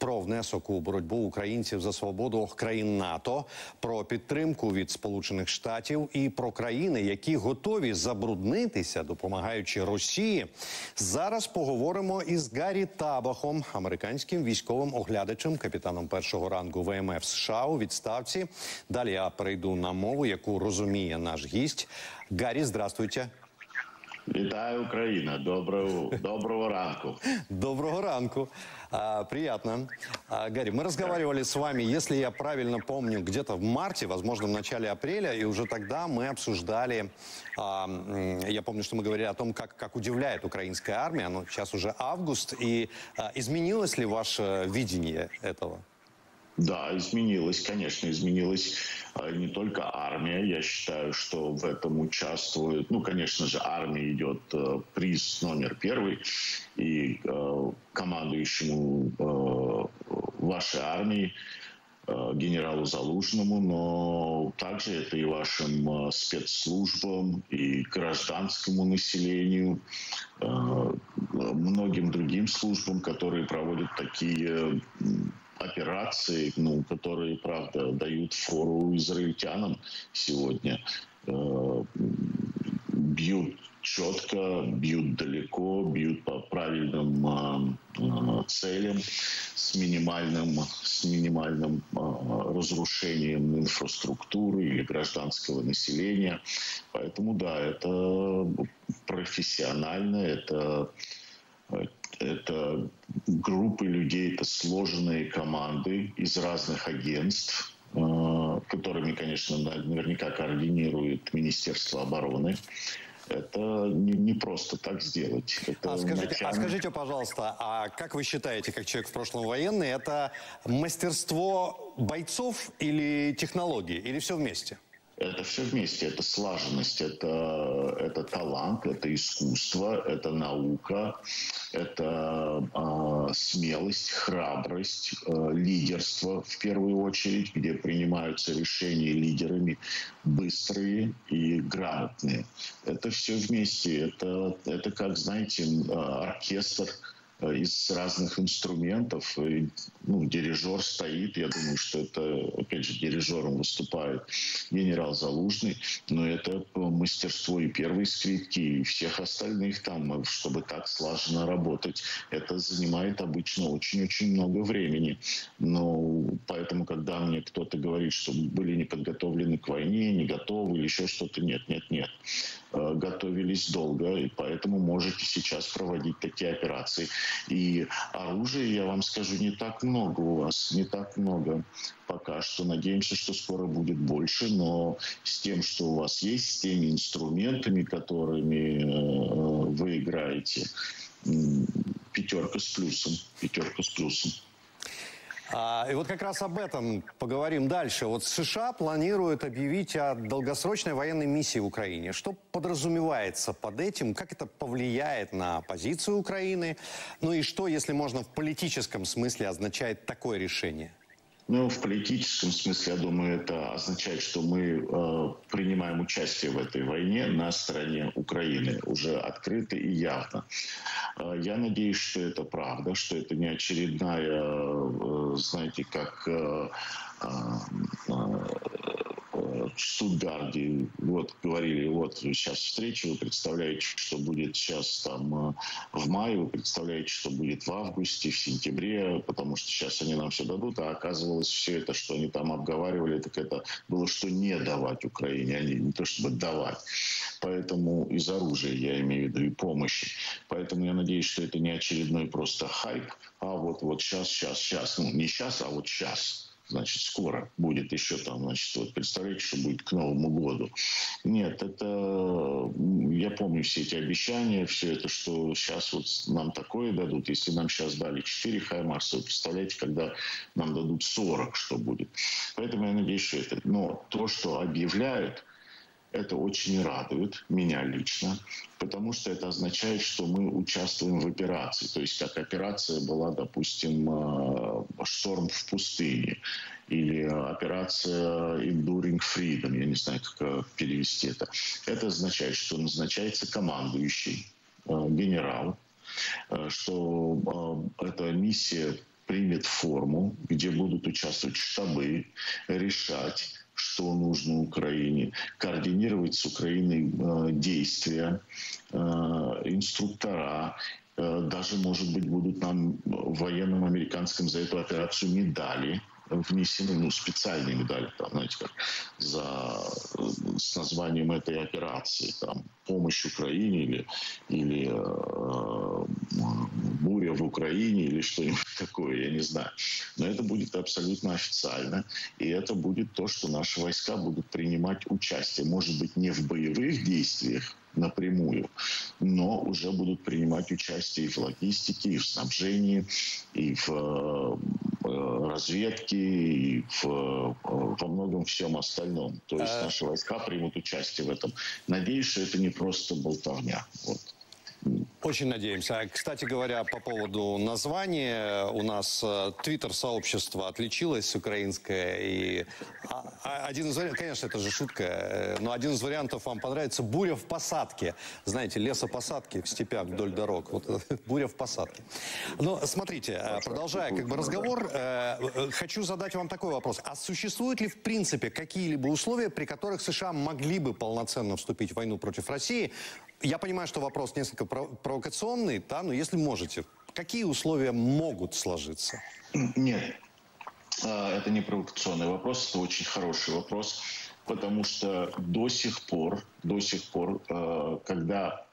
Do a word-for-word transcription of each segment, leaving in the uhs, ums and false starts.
про внесок у боротьбу українців за свободу країн НАТО, про підтримку від Сполучених Штатів і про країни, які готові забруднитися, допомагаючи Росії. Зараз поговоримо із Гаррі Табахом, американським військовим оглядачем, капітаном першого рангу ВМФ США у відставці. Далі я перейду на мову, яку розуміє наш гість. Гаррі, здравствуйте. Вітаю, Україна. Доброго, доброго ранку. Доброго ранку. А, приятно. А, Гаррі, мы разговаривали с вами, если я правильно помню, где-то в марте, возможно, в начале апреля, и уже тогда мы обсуждали, а, я помню, что мы говорили о том, как, как удивляет украинская армия, но сейчас уже август, и а, изменилось ли ваше видение этого? Да, изменилось, конечно, изменилась не только армия. Я считаю, что в этом участвует, ну, конечно же, армии идет э, приз номер первый, и э, командующему э, вашей армии, э, генералу Залужному, но также это и вашим э, спецслужбам, и гражданскому населению, э, многим другим службам, которые проводят такие операции, ну, которые, правда, дают фору израильтянам сегодня. Э, бьют четко, бьют далеко, бьют по правильным э, э, целям с минимальным, с минимальным э, разрушением инфраструктуры или гражданского населения. Поэтому, да, это профессионально, это Это группы людей, это сложенные команды из разных агентств, которыми, конечно, наверняка координирует Министерство обороны. Это не, не просто так сделать. Это а, скажите, начальник... а скажите, пожалуйста, а как вы считаете, как человек в прошлом военный, это мастерство бойцов или технологии, или все вместе? Это все вместе, это слаженность, это, это талант, это искусство, это наука, это э, смелость, храбрость, э, лидерство в первую очередь, где принимаются решения лидерами быстрые и грамотные. Это все вместе, это, это как, знаете, оркестр из разных инструментов. И, ну, дирижер стоит, я думаю, что это, опять же, дирижером выступает генерал Залужный, но это мастерство и первой скрипки, и всех остальных там, чтобы так слаженно работать. Это занимает обычно очень-очень много времени. Но поэтому, когда мне кто-то говорит, что были не подготовлены к войне, не готовы или еще что-то, нет, нет, нет. Готовились долго, и поэтому можете сейчас проводить такие операции. И оружия, я вам скажу, не так много у вас, не так много пока что. Надеемся, что скоро будет больше, но с тем, что у вас есть, с теми инструментами, которыми э, вы играете, э, пятерка с плюсом, пятерка с плюсом. А, и вот как раз об этом поговорим дальше. Вот США планируют объявить о долгосрочной военной миссии в Украине. Что подразумевается под этим? Как это повлияет на позицию Украины? Ну и что, если можно, в политическом смысле означает такое решение? Ну, в политическом смысле, я думаю, это означает, что мы э, принимаем участие в этой войне на стороне Украины, уже открыто и явно. Э, я надеюсь, что это правда, что это не очередная, э, знаете, как э, э, в Штутгарте вот говорили, вот сейчас встреча, вы представляете, что будет сейчас там в мае, вы представляете, что будет в августе, в сентябре, потому что сейчас они нам все дадут, а оказывалось все это, что они там обговаривали, так это было, что не давать Украине, а не, не то чтобы давать. Поэтому из оружия, я имею в виду, и помощи. Поэтому я надеюсь, что это не очередной просто хайп, а вот, вот сейчас, сейчас, сейчас, ну не сейчас, а вот сейчас. Значит, скоро будет еще там, значит, вот представляете, что будет к Новому году. Нет, это, я помню все эти обещания, все это, что сейчас вот нам такое дадут. Если нам сейчас дали четыре хаймарса, вы представляете, когда нам дадут сорок, что будет. Поэтому я надеюсь, что это. Но то, что объявляют, это очень радует меня лично, потому что это означает, что мы участвуем в операции. То есть как операция была, допустим, «Шторм в пустыне» или операция «Enduring Freedom», я не знаю, как перевести это. Это означает, что назначается командующий, генерал, что эта миссия примет форму, где будут участвовать штабы, решать, что нужно Украине, координировать с Украиной э, действия, э, инструктора. Э, даже, может быть, будут нам военным американским за эту операцию медали внесены, ну, специальные медали, там, знаете, как за, с названием этой операции, там, помощь Украине или, или э, буря в Украине или что-нибудь такое, я не знаю. Но это будет абсолютно официально, и это будет то, что наши войска будут принимать участие, может быть, не в боевых действиях напрямую, но уже будут принимать участие и в логистике, и в снабжении, и в э, разведке, и в, э, во многом всем остальном. То есть наши войска примут участие в этом. Надеюсь, что это не просто болтовня. Вот. Очень надеемся. Кстати говоря, по поводу названия, у нас твиттер-сообщество отличилось украинское. И один из вариантов, конечно, это же шутка, но один из вариантов вам понравится — буря в посадке. Знаете, лесопосадки в степях вдоль дорог. Вот буря в посадке. Но смотрите, продолжая как бы разговор, хочу задать вам такой вопрос. А существуют ли в принципе какие-либо условия, при которых США могли бы полноценно вступить в войну против России? Я понимаю, что вопрос несколько провокационный, да, но если можете, какие условия могут сложиться? Нет, это не провокационный вопрос, это очень хороший вопрос, потому что до сих пор, до сих пор, когда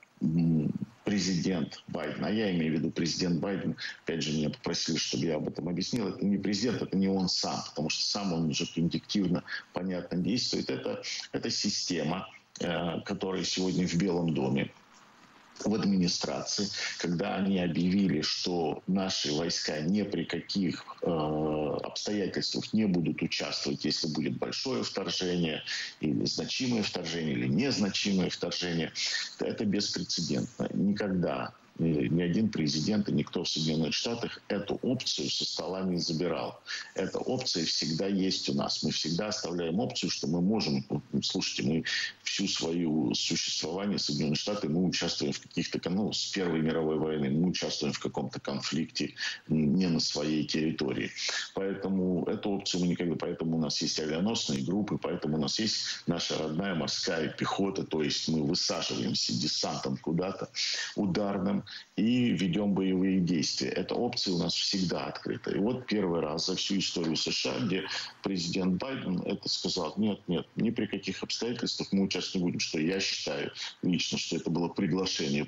президент Байден, а я имею в виду президент Байден, опять же, меня попросили, чтобы я об этом объяснил, это не президент, это не он сам, потому что сам он уже индуктивно, понятно действует. Это, это система, которые сегодня в Белом доме, в администрации, когда они объявили, что наши войска ни при каких э, обстоятельствах не будут участвовать, если будет большое вторжение, или значимое вторжение, или незначимое вторжение, то это беспрецедентно. Никогда ни один президент и никто в Соединенных Штатах эту опцию со стола не забирал. Эта опция всегда есть у нас. Мы всегда оставляем опцию, что мы можем... Слушайте, мы всю свое существование Соединенные Штаты, мы участвуем в каких-то... Ну, с Первой мировой войны мы участвуем в каком-то конфликте не на своей территории. Поэтому эту опцию мы никогда... Поэтому у нас есть авианосные группы, поэтому у нас есть наша родная морская пехота, то есть мы высаживаемся десантом куда-то, ударным, и ведем боевые действия. Эта опция у нас всегда открыта. И вот первый раз за всю историю США, где президент Байден это сказал: нет, нет, ни при каких обстоятельствах мы участвовать не будем. Что я считаю лично, что это было приглашение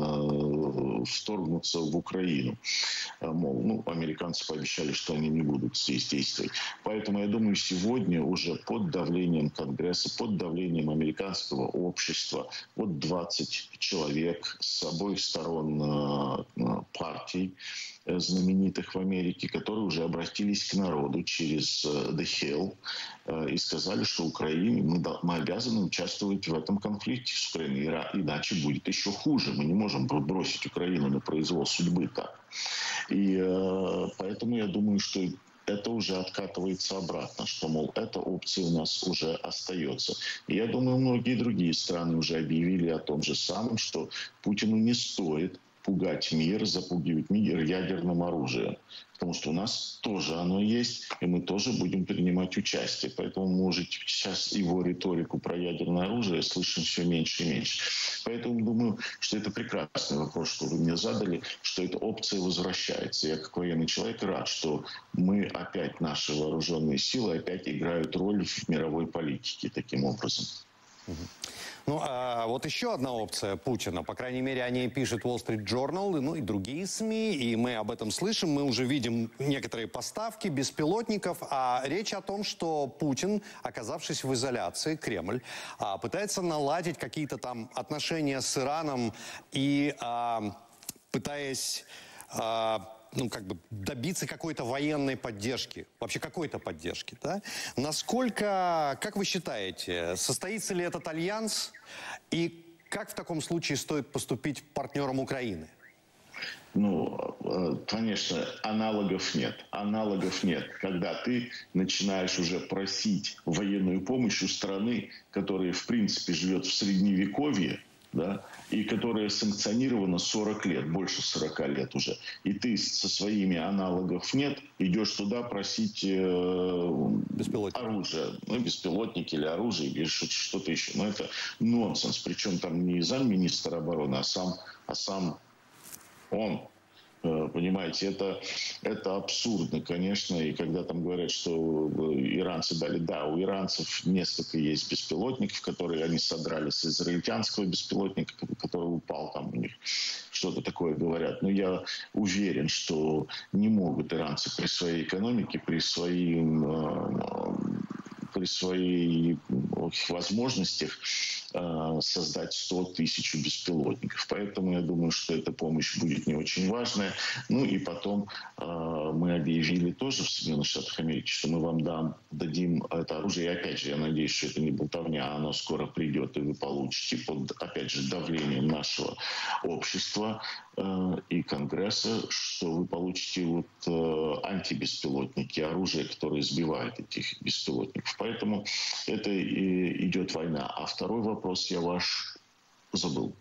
Путина вторгнуться в Украину. Мол, ну, американцы пообещали, что они не будут здесь действовать. Поэтому я думаю, сегодня уже под давлением Конгресса, под давлением американского общества, вот двадцать человек с обоих сторон партий знаменитых в Америке, которые уже обратились к народу через The Hill и сказали, что Украине мы, мы обязаны участвовать в этом конфликте с Украиной, иначе будет еще хуже. Мы не можем бросить Украину на произвол судьбы так. И поэтому я думаю, что это уже откатывается обратно, что, мол, эта опция у нас уже остается. И я думаю, многие другие страны уже объявили о том же самом, что Путину не стоит пугать мир, запугивать мир ядерным оружием. Потому что у нас тоже оно есть, и мы тоже будем принимать участие. Поэтому мы уже сейчас его риторику про ядерное оружие слышим все меньше и меньше. Поэтому думаю, что это прекрасный вопрос, что вы мне задали, что эта опция возвращается. Я как военный человек рад, что мы опять, наши вооруженные силы опять играют роль в мировой политике таким образом. Ну, а вот еще одна опция Путина, по крайней мере, о ней пишет Wall Street Journal, ну и другие СМИ, и мы об этом слышим, мы уже видим некоторые поставки беспилотников, а речь о том, что Путин, оказавшись в изоляции, Кремль, пытается наладить какие-то там отношения с Ираном и пытаясь... ну, как бы добиться какой-то военной поддержки, вообще какой-то поддержки, да? Насколько, как вы считаете, состоится ли этот альянс и как в таком случае стоит поступить партнерам Украины? Ну, конечно, аналогов нет. Аналогов нет. Когда ты начинаешь уже просить военную помощь у страны, которая, в принципе, живет в Средневековье, да, и которая санкционирована сорок лет, больше сорока лет уже. И ты со своими аналогов нет, идешь туда просить э, оружие, ну, беспилотники или оружие, или что-то еще. Но это нонсенс. Причем там не замминистра обороны, а сам, а сам он. Понимаете, это, это абсурдно, конечно. И когда там говорят, что иранцы дали, да, у иранцев несколько есть беспилотников, которые они содрали с израильтянского беспилотника, который упал там у них. Что-то такое говорят. Но я уверен, что не могут иранцы при своей экономике, при своим... при своих возможностях создать сто тысяч беспилотников. Поэтому я думаю, что эта помощь будет не очень важная. Ну и потом мы объявили тоже в Соединенных Штатах Америки, что мы вам дам, дадим это оружие. И опять же, я надеюсь, что это не болтовня, а оно скоро придет, и вы получите под, опять же, давлением нашего общества и Конгресса, что вы получите вот антибеспилотники, оружие, которое сбивает этих беспилотников. Поэтому это и идет война. А второй вопрос я ваш забыл.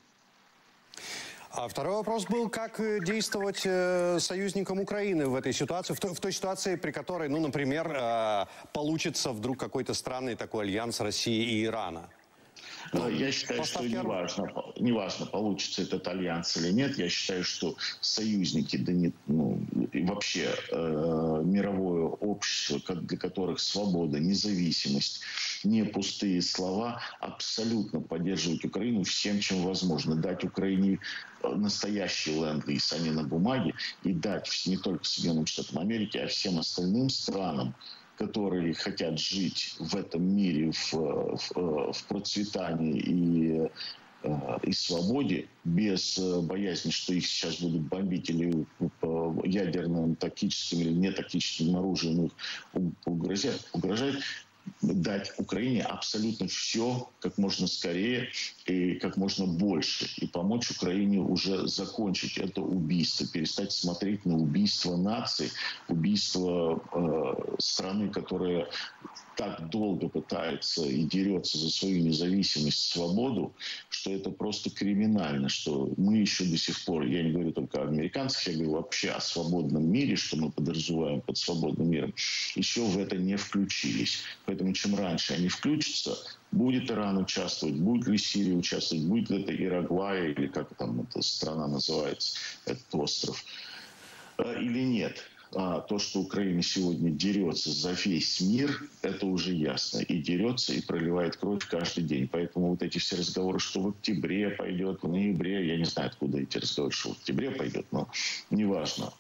А второй вопрос был, как действовать э, союзникам Украины в этой ситуации, в той, в той ситуации, при которой, ну, например, э, получится вдруг какой-то странный такой альянс России и Ирана. Ну, я считаю, что не важно, не важно, получится этот альянс или нет. Я считаю, что союзники, да не, ну, и вообще э, мировое общество, для которых свобода, независимость, не пустые слова, абсолютно поддерживают Украину всем, чем возможно. Дать Украине настоящий ленд-лиз, а не на бумаге, и дать не только Соединенным Штатам Америки, а всем остальным странам, которые хотят жить в этом мире в, в, в процветании и, и свободе, без боязни, что их сейчас будут бомбить или ядерным, тактическим или нетактическим оружием их угрожать, угрожать, дать Украине абсолютно все как можно скорее и как можно больше. И помочь Украине уже закончить это убийство. Перестать смотреть на убийство наций, убийство э, страны, которая так долго пытается и дерется за свою независимость, свободу, что это просто криминально, что мы еще до сих пор, я не говорю только о американцах, я говорю вообще о свободном мире, что мы подразумеваем под свободным миром, еще в это не включились. Поэтому чем раньше они включатся, будет Иран участвовать, будет ли Сирия участвовать, будет ли это Ирагвай, или как там эта страна называется, этот остров, или нет. А то, что Украина сегодня дерется за весь мир, это уже ясно. И дерется, и проливает кровь каждый день. Поэтому вот эти все разговоры, что в октябре пойдет, в ноябре, я не знаю, откуда эти разговоры, что в октябре пойдет, но неважно.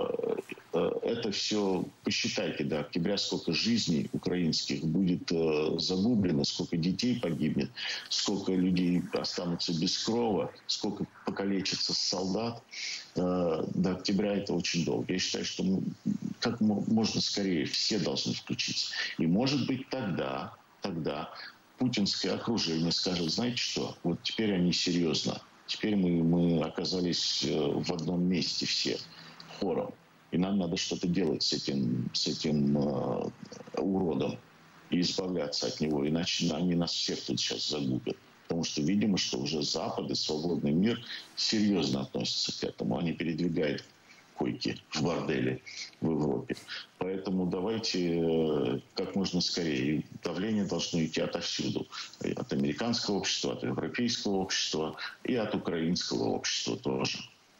Это все, посчитайте, до октября, сколько жизней украинских будет загублено, сколько детей погибнет, сколько людей останутся без крова, сколько покалечится солдат. До октября это очень долго. Я считаю, что мы, как можно скорее все должны включиться. И может быть тогда, тогда путинское окружение скажет, знаете что, вот теперь они серьезно. Теперь мы, мы оказались в одном месте все, хором. И нам надо что-то делать с этим, с этим э, уродом и избавляться от него. Иначе они нас всех тут сейчас загубят. Потому что, видимо, что уже Запад и свободный мир серьезно относятся к этому. Они передвигают койки в борделе в Европе. Поэтому давайте как можно скорее. Давление должно идти отовсюду. От американского общества, от европейского общества и от украинского общества тоже.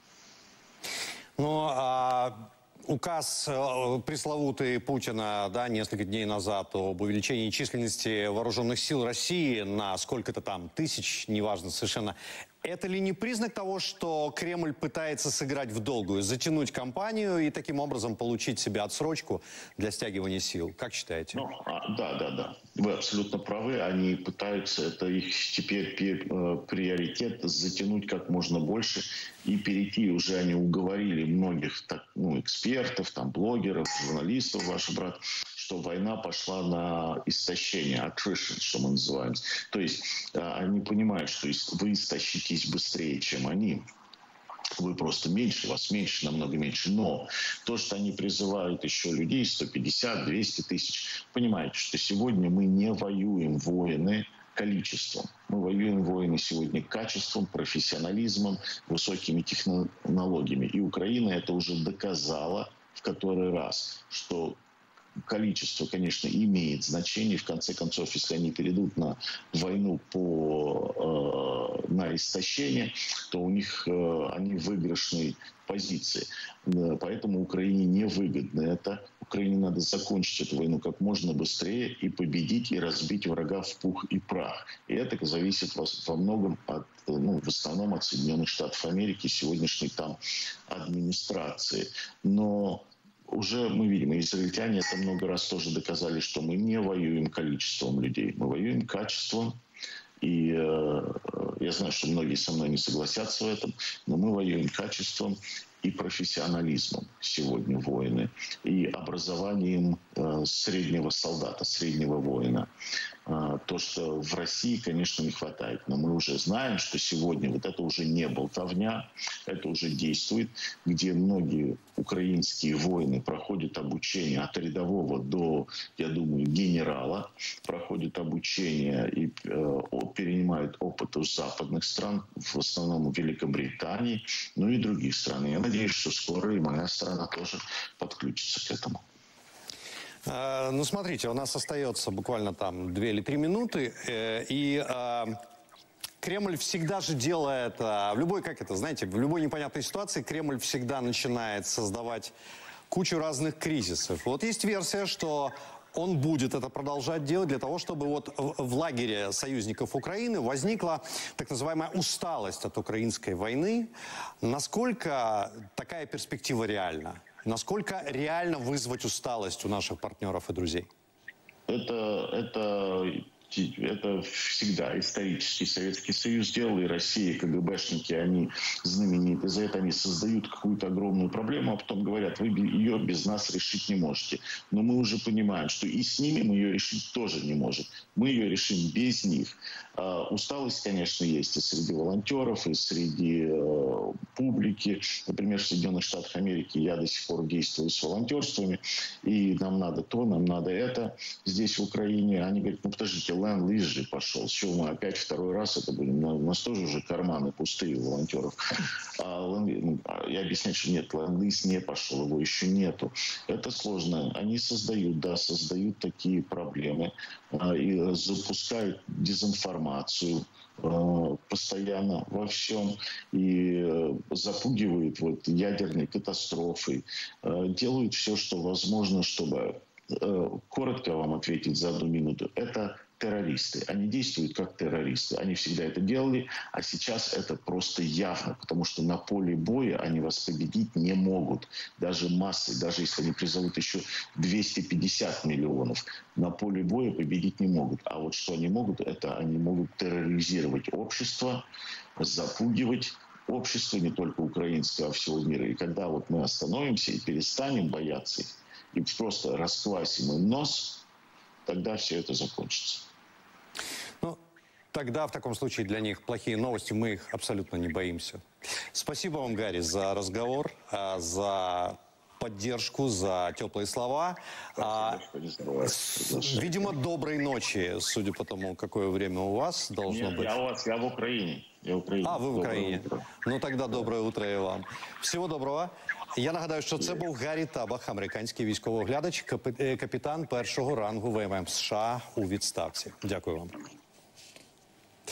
Ну, а указ пресловутый Путина, да, несколько дней назад об увеличении численности вооруженных сил России на сколько-то там тысяч, неважно совершенно. Это ли не признак того, что Кремль пытается сыграть в долгую, затянуть кампанию и таким образом получить себе отсрочку для стягивания сил? Как считаете? Ну, а, да, да, да. Вы абсолютно правы. Они пытаются, это их теперь приоритет, затянуть как можно больше и перейти. Уже они уговорили многих так, ну, экспертов, там, блогеров, журналистов, ваш брат, что война пошла на истощение, attrition, что мы называем. То есть они понимают, что вы истощитесь быстрее, чем они. Вы просто меньше, вас меньше, намного меньше. Но то, что они призывают еще людей, сто пятьдесят - двести тысяч, понимаете, что сегодня мы не воюем войны, количеством. Мы воюем войны сегодня качеством, профессионализмом, высокими технологиями. И Украина это уже доказала в который раз, что количество, конечно, имеет значение. В конце концов, если они перейдут на войну по, э, на истощение, то у них э, они в выигрышной позиции. Поэтому Украине невыгодно это. Украине надо закончить эту войну как можно быстрее и победить, и разбить врага в пух и прах. И это зависит во многом от, ну, в основном от Соединенных Штатов Америки, сегодняшней там администрации. Но уже мы видим, и израильтяне это много раз тоже доказали, что мы не воюем количеством людей, мы воюем качеством. И э, я знаю, что многие со мной не согласятся в этом, но мы воюем качеством и профессионализмом сегодня воины, и образованием э, среднего солдата, среднего воина. Э, то, что в России, конечно, не хватает. Но мы уже знаем, что сегодня вот это уже не болтовня, это уже действует, где многие украинские воины проходят обучение от рядового до, я думаю, генерала, проходят обучение и э, перенимают опыт у западных стран, в основном Великобритании, ну и других стран. Я надеюсь, что скоро и моя страна тоже подключится к этому. А, ну, смотрите, у нас остается буквально там две или три минуты, э, и э, Кремль всегда же делает, э, в любой, как это, знаете, в любой непонятной ситуации Кремль всегда начинает создавать кучу разных кризисов. Вот есть версия, что он будет это продолжать делать для того, чтобы вот в, в лагере союзников Украины возникла так называемая усталость от украинской войны. Насколько такая перспектива реальна? Насколько реально вызвать усталость у наших партнеров и друзей? Это, это, это всегда исторический Советский Союз делал, и Россия, КГБшники, они знамениты за это, они создают какую-то огромную проблему, а потом говорят, вы ее без нас решить не можете. Но мы уже понимаем, что и с ними мы ее решить тоже не можем. Мы ее решим без них. Uh, усталость, конечно, есть и среди волонтеров, и среди uh, публики. Например, в Соединенных Штатах Америки я до сих пор действую с волонтерствами, и нам надо то, нам надо это. Здесь, в Украине, они говорят, ну подождите, ленд-лиз же пошел, с чего мы опять второй раз это будем? У нас тоже уже карманы пустые у волонтеров. А, я объясняю, что нет, ленд-лиз не пошел, его еще нету. Это сложно. Они создают, да, создают такие проблемы uh, и запускают дезинформацию постоянно во всем и запугивают вот ядерной катастрофой, делают все, что возможно, чтобы коротко вам ответить за одну минуту. Это террористы. Они действуют как террористы. Они всегда это делали, а сейчас это просто явно, потому что на поле боя они вас победить не могут. Даже массы, даже если они призовут еще двести пятьдесят миллионов, на поле боя победить не могут. А вот что они могут, это они могут терроризировать общество, запугивать общество, не только украинское, а всего мира. И когда вот мы остановимся и перестанем бояться их, и просто расквасим им нос, тогда все это закончится. Ну, тогда в таком случае для них плохие новости, мы их абсолютно не боимся. Спасибо вам, Гарри, за разговор, за поддержку, за теплые слова. А, видимо, доброй ночи, судя по тому, какое время у вас должно Нет, быть. Я у вас, я в Украине. Я в Україні. А, ви в Україні. Утро. Ну, тоді добре утро і вам. Всього доброго. Я нагадаю, що це був Гаррі Табах, американський військовоглядач, капітан першого рангу ВММ США у відставці. Дякую вам.